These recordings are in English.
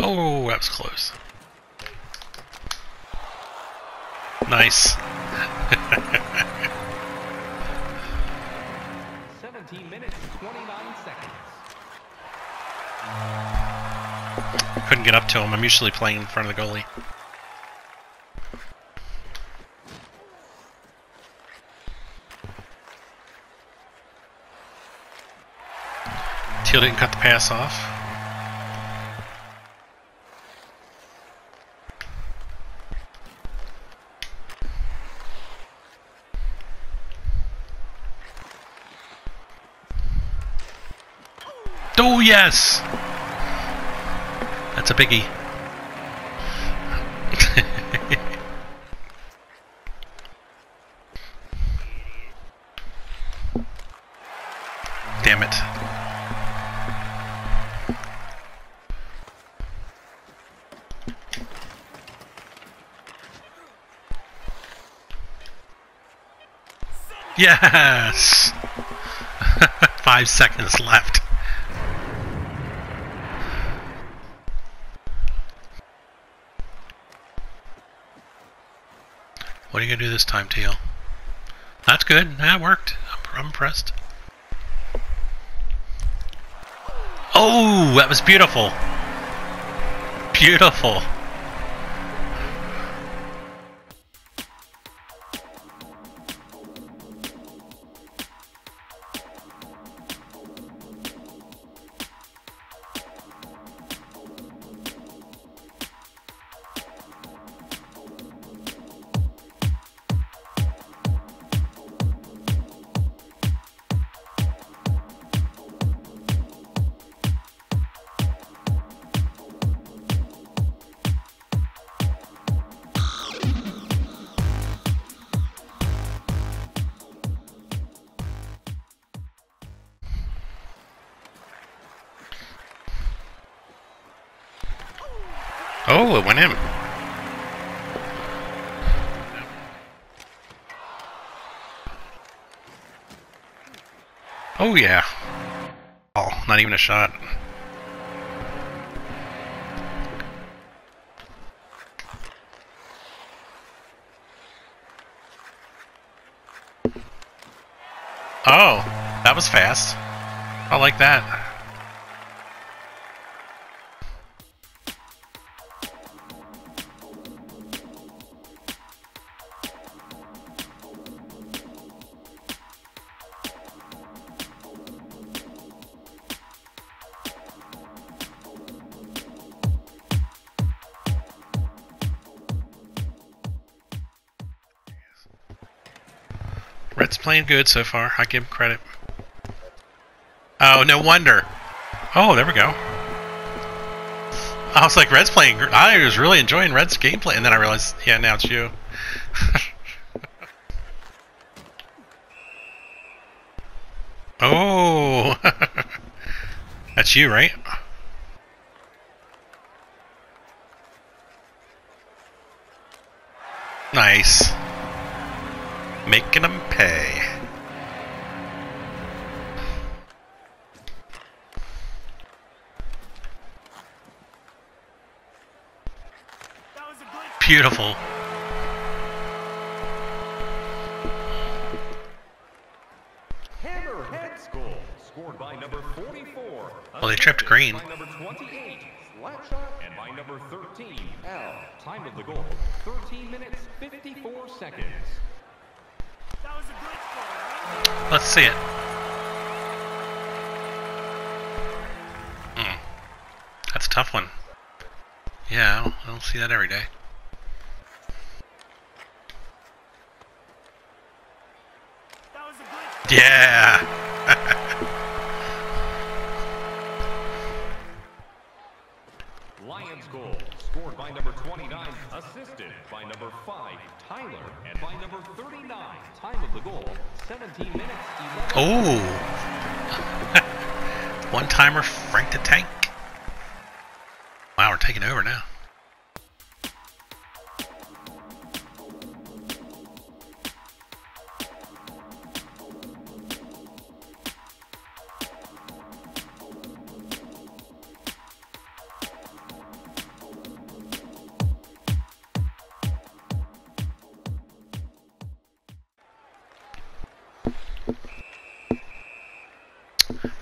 Oh, that was close. Nice. 17 minutes, 29 seconds. Couldn't get up to him. I'm usually playing in front of the goalie. Teal didn't cut the pass off. Oh, yes! That's a biggie. Damn it. Yes! 5 seconds left. What are you going to do this time, Teal? That's good. That worked. I'm impressed. Oh, that was beautiful. Beautiful. Oh, it went in. Oh, yeah. Oh, not even a shot. Oh, that was fast. I like that. Red's playing good so far. I give him credit. Oh, no wonder. Oh, there we go. I was like, Red's playing. I was really enjoying Red's gameplay, and then I realized, yeah, now it's you. Oh, that's you, right? Nice. Making them pay. Beautiful. Hammerhead goal, scored by number 44. Well, they tripped Green. By number 28, Slapshot, and by number 13, Al. Time of the goal, 13 minutes, 54 seconds. That was a good score, right? Let's see it. That's a tough one. Yeah, I don't see that every day. That was a good Yeah. Lions goal, scored by number 29, assisted by number 5, Tyler, and by number 39, time of the goal, 17 minutes, 11. Oh. One-timer, Frank the Tank. Wow, we're taking over now.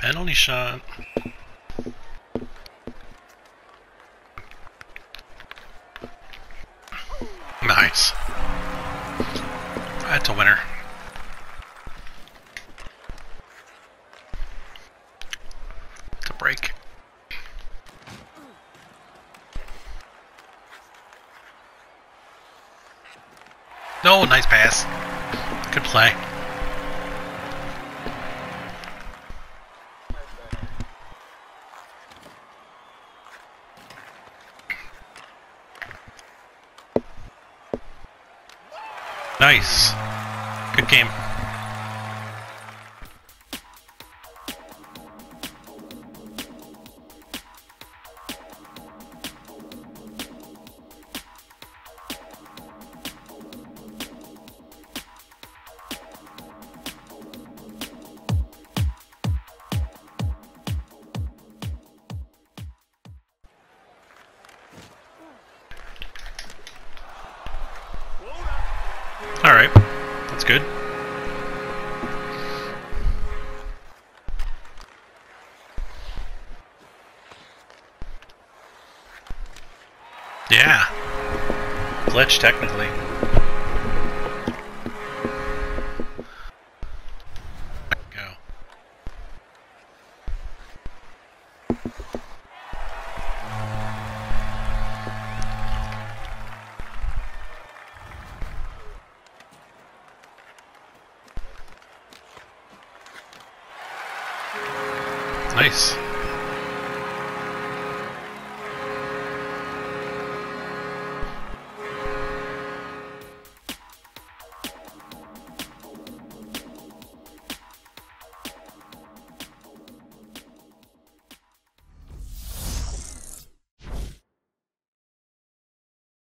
Penalty shot. Nice. That's a winner. It's a break. No, nice pass. Good play. Nice. Good game. Alright, that's good. Yeah. Glitch, technically. Go. Nice.